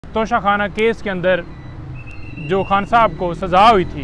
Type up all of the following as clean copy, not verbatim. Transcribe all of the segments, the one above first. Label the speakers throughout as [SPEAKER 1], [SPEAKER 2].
[SPEAKER 1] तोशा खाना केस के अंदर जो खान साहब को सज़ा हुई थी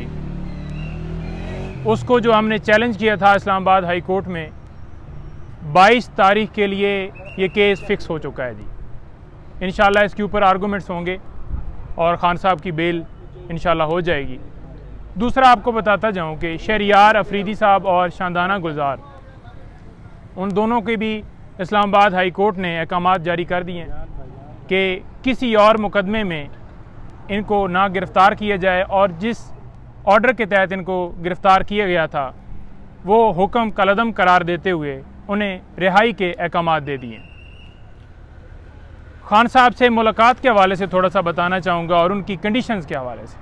[SPEAKER 1] उसको जो हमने चैलेंज किया था इस्लामाबाद हाई कोर्ट में, 22 तारीख के लिए ये केस फ़िक्स हो चुका है जी। इंशाल्लाह इसके ऊपर आर्गूमेंट्स होंगे और ख़ान साहब की बेल इंशाल्लाह हो जाएगी। दूसरा आपको बताता जाऊं कि शहरियार अफरीदी साहब और शानदाना गुलजार, उन दोनों के भी इस्लामाबाद हाई कोर्ट ने अहकामात जारी कर दिए हैं कि किसी और मुकदमे में इनको ना गिरफ़्तार किया जाए और जिस ऑर्डर के तहत इनको गिरफ़्तार किया गया था वो हुक्म कलअदम करार देते हुए उन्हें रिहाई के अहकामात दे दिए। खान साहब से मुलाकात के हवाले से थोड़ा सा बताना चाहूँगा और उनकी कंडीशंस के हवाले से।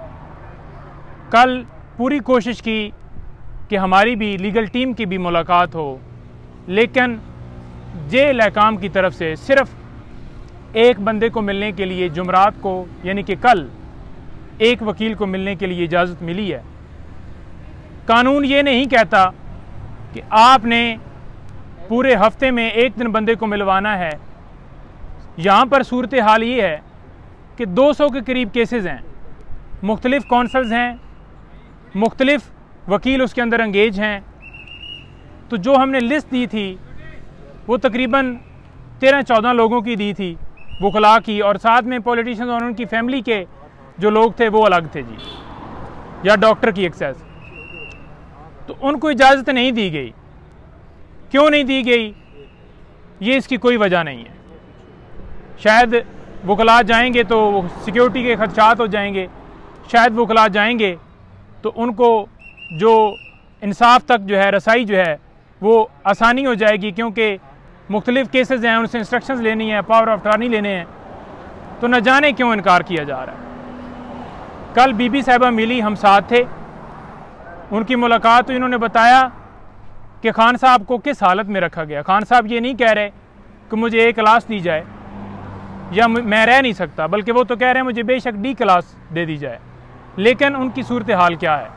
[SPEAKER 1] कल पूरी कोशिश की कि हमारी भी लीगल टीम की भी मुलाकात हो, लेकिन जेल अहकाम की तरफ से सिर्फ़ एक बंदे को मिलने के लिए जुमरात को यानी कि कल एक वकील को मिलने के लिए इजाज़त मिली है। कानून ये नहीं कहता कि आपने पूरे हफ्ते में एक दिन बंदे को मिलवाना है। यहाँ पर सूरत हाल ये है कि 200 के करीब केसेस हैं, मुख्तलिफ़ कौंसल्स हैं, मुख्तलिफ़ वकील उसके अंदर एंगेज हैं। तो जो हमने लिस्ट दी थी वो तकरीबन 13-14 लोगों की दी थी, वकला की, और साथ में पॉलिटिशियंस और उनकी फैमिली के जो लोग थे वो अलग थे जी, या डॉक्टर की एक्सेस। तो उनको इजाज़त नहीं दी गई। क्यों नहीं दी गई, ये इसकी कोई वजह नहीं है। शायद वकला जाएंगे तो सिक्योरिटी के खदशात हो जाएंगे, शायद वकला जाएंगे तो उनको जो इंसाफ तक जो है रसाई जो है वो आसानी हो जाएगी, क्योंकि मुख्तलिफ़ केसेस हैं, उनसे इंस्ट्रक्शंस लेनी है, पावर ऑफ अटॉर्नी लेने हैं। तो न जाने क्यों इनकार किया जा रहा है। कल बीबी साहिबा मिली, हम साथ थे, उनकी मुलाकात, तो इन्होंने बताया कि खान साहब को किस हालत में रखा गया। खान साहब ये नहीं कह रहे कि मुझे A क्लास दी जाए या मैं रह नहीं सकता, बल्कि वो तो कह रहे हैं मुझे बेशक D क्लास दे दी जाए। लेकिन उनकी सूरत हाल क्या है?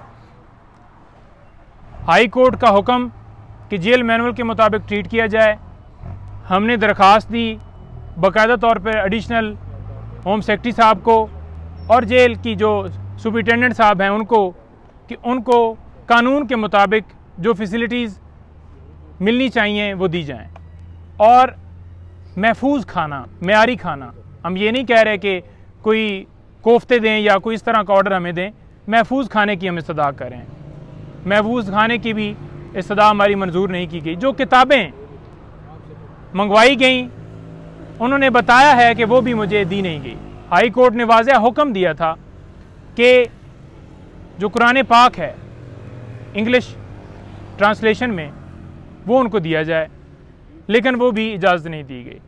[SPEAKER 1] हाई कोर्ट का हुक्म कि जेल मैनुअल के मुताबिक ट्रीट किया जाए। हमने दरख्वास्त दी बाकायदा तौर पर एडिशनल होम सेक्रेटरी साहब को और जेल की जो सुपरिटेंडेंट साहब हैं उनको, कि उनको कानून के मुताबिक जो फैसिलिटीज़ मिलनी चाहिए वो दी जाएं और महफूज खाना, मेयारी खाना। हम ये नहीं कह रहे कि कोई कोफ्ते दें या कोई इस तरह का ऑर्डर हमें दें, महफूज खाने की हम इस्तदा करें। महफूज खाने की भी इस्तदा हमारी मंजूर नहीं की गई। जो किताबें मंगवाई गई उन्होंने बताया है कि वो भी मुझे दी नहीं गई। हाई कोर्ट ने वाज़ेह हुक्म दिया था कि जो कुरान पाक है इंग्लिश ट्रांसलेशन में वो उनको दिया जाए, लेकिन वो भी इजाज़त नहीं दी गई।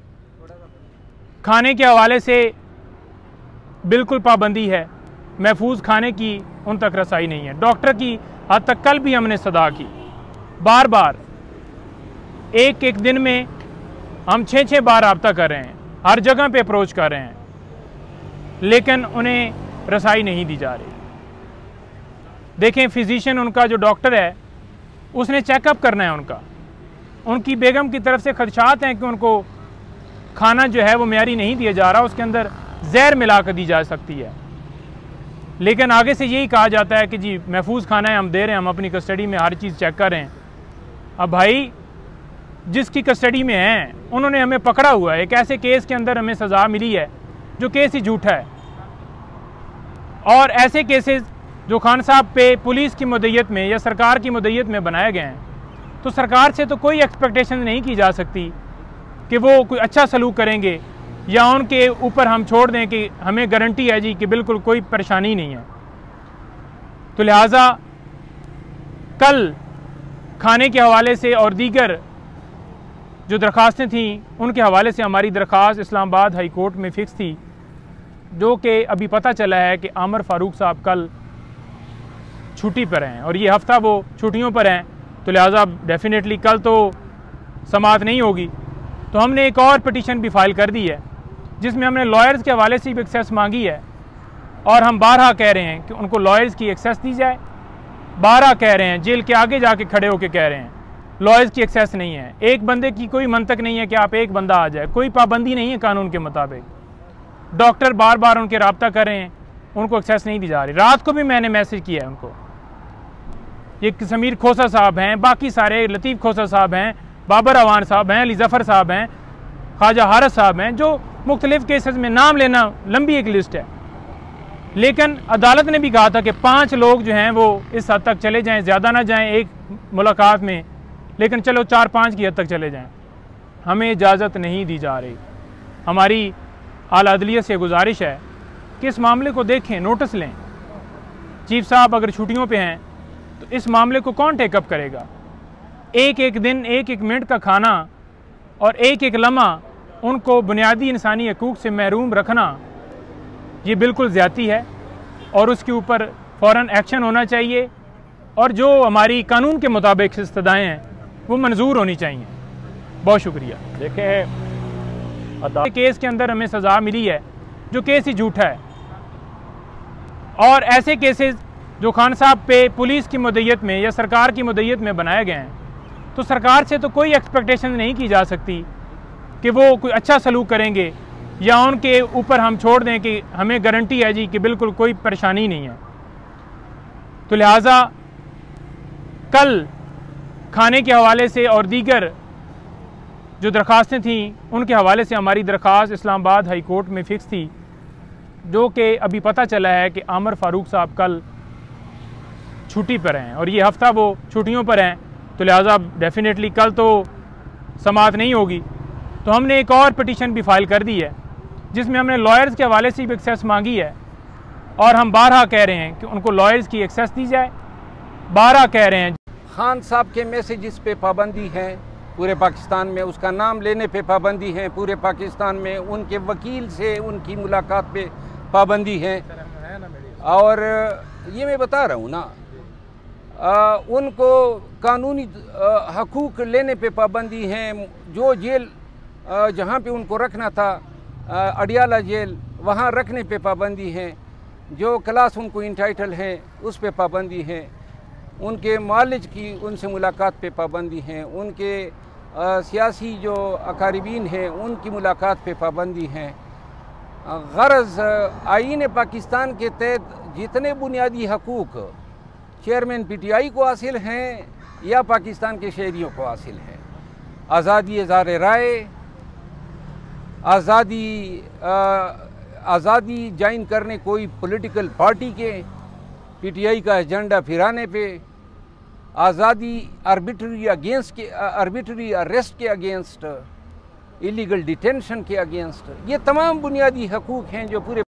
[SPEAKER 1] खाने के हवाले से बिल्कुल पाबंदी है, महफूज खाने की उन तक रसाई नहीं है। डॉक्टर की हद तक कल भी हमने सदा की, बार बार एक एक दिन में हम 6-6 बार रब्ता कर रहे हैं, हर जगह पे अप्रोच कर रहे हैं, लेकिन उन्हें रसाई नहीं दी जा रही। देखें, फिजिशियन उनका जो डॉक्टर है उसने चेकअप करना है उनका, उनकी बेगम की तरफ से खदशात हैं कि उनको खाना जो है वो मेयारी नहीं दिया जा रहा, उसके अंदर जहर मिला कर दी जा सकती है। लेकिन आगे से यही कहा जाता है कि जी महफूज खाना है, हम दे रहे हैं, हम अपनी कस्टडी में हर चीज़ चेक कर रहे हैं। अब भाई जिसकी कस्टडी में हैं उन्होंने हमें पकड़ा हुआ है, एक ऐसे केस के अंदर हमें सज़ा मिली है जो केस ही झूठा है। और ऐसे केसेस जो खान साहब पे पुलिस की मुद्दत में या सरकार की मुद्दत में बनाए गए हैं, तो सरकार से तो कोई एक्सपेक्टेशन नहीं की जा सकती कि वो कोई अच्छा सलूक करेंगे या उनके ऊपर हम छोड़ दें कि हमें गारंटी है जी कि बिल्कुल कोई परेशानी नहीं है। तो लिहाजा कल खाने के हवाले से और दीगर जो दरख्वास्तें थीं उनके हवाले से हमारी दरख्वास्त इस्लामाबाद हाई कोर्ट में फ़िक्स थी, जो कि अभी पता चला है कि आमर फ़ारूक साहब कल छुट्टी पर हैं और ये हफ़्ता वो छुट्टियों पर हैं, तो लिहाजा डेफिनेटली कल तो समाअत नहीं होगी। तो हमने एक और पिटीशन भी फ़ाइल कर दी है जिसमें हमने लॉयर्स के हवाले से भी एक्सेस मांगी है और हम बारहा कह रहे हैं कि उनको लॉयर्स की एक्सेस दी जाए। बारहा कह रहे हैं, जेल के आगे जाके खड़े होकर कह रहे हैं लॉयर्स की एक्सेस नहीं है। एक बंदे की कोई मंतक नहीं है कि आप एक बंदा आ जाए, कोई पाबंदी नहीं है कानून के मुताबिक। डॉक्टर बार बार उनके रब्ता कर रहे हैं, उनको एक्सेस नहीं दी जा रही। रात को भी मैंने मैसेज किया है उनको। ये समीर खोसा साहब हैं, बाकी सारे लतीफ़ खोसा साहब हैं, बाबर अवान साहब हैं, अली ज़फ़र साहब हैं, ख्वाजा हारस साहब हैं, जो मुख्तलिफ़ केसेस में नाम लेना लंबी एक लिस्ट है। लेकिन अदालत ने भी कहा था कि 5 लोग जो हैं वो इस हद तक चले जाएं, ज़्यादा ना जाएं एक मुलाकात में, लेकिन चलो 4-5 की हद तक चले जाएं। हमें इजाज़त नहीं दी जा रही। हमारी आला अदलिया से गुजारिश है कि इस मामले को देखें, नोटिस लें। चीफ साहब अगर छुट्टियों पे हैं तो इस मामले को कौन टेकअप करेगा? एक एक दिन, एक एक मिनट का खाना और एक एक लम्हा उनको बुनियादी इंसानी हकूक़ से महरूम रखना, ये बिल्कुल ज़्यादती है और उसके ऊपर फ़ौरन एक्शन होना चाहिए और जो हमारी कानून के मुताबिक इस्तदाएँ हैं वो मंजूर होनी चाहिए। बहुत शुक्रिया। देखें, केस के अंदर हमें सज़ा मिली है जो केस ही झूठा है, और ऐसे केसेस जो खान साहब पे पुलिस की मुद्दत में या सरकार की मुद्दत में बनाए गए हैं, तो सरकार से तो कोई एक्सपेक्टेशन नहीं की जा सकती कि वो कोई अच्छा सलूक करेंगे या उनके ऊपर हम छोड़ दें कि हमें गारंटी है जी कि बिल्कुल कोई परेशानी नहीं है। तो लिहाजा कल खाने के हवाले से और दीगर जो दरख्वास्तें थीं उनके हवाले से हमारी दरख्वास्त इस्लामाबाद हाई कोर्ट में फ़िक्स थी, जो कि अभी पता चला है कि आमर फ़ारूक साहब कल छुट्टी पर हैं और ये हफ़्ता वो छुट्टियों पर हैं, तो लिहाजा डेफिनेटली कल तो समाअत नहीं होगी। तो हमने एक और पिटीशन भी फाइल कर दी है जिसमें हमने लॉयर्स के हवाले से भी एक्सेस मांगी है, और हम बारहा कह रहे हैं कि उनको लॉयर्स की एक्सेस दी जाए। बारहा कह रहे हैं
[SPEAKER 2] खान साहब के मैसेजेस पे पाबंदी है पूरे पाकिस्तान में, उसका नाम लेने पे पाबंदी है पूरे पाकिस्तान में, उनके वकील से उनकी मुलाकात पे पाबंदी है। और ये मैं बता रहा हूँ ना, उनको कानूनी हकूक़ लेने पे पाबंदी है। जो जेल जहाँ पे उनको रखना था, अडियाला जेल, वहाँ रखने पे पाबंदी है। जो क्लास उनको इंटाइटल है उस पे पाबंदी है। उनके मालिक की उनसे मुलाकात पे पाबंदी है। उनके सियासी जो अकारिबीन हैं उनकी मुलाकात पे पाबंदी है। गरज आईन पाकिस्तान के तहत जितने बुनियादी हकूक़ चेयरमैन PTI को हासिल हैं या पाकिस्तान के शहरियों को हासिल हैं, आज़ादी इज़हार राय, आज़ादी ज्वाइन करने कोई पॉलिटिकल पार्टी के, PTI का एजेंडा फिराने पे, आज़ादी आर्बिट्री अरेस्ट के अगेंस्ट, इलीगल डिटेंशन के अगेंस्ट, ये तमाम बुनियादी हकूक़ हैं जो पूरे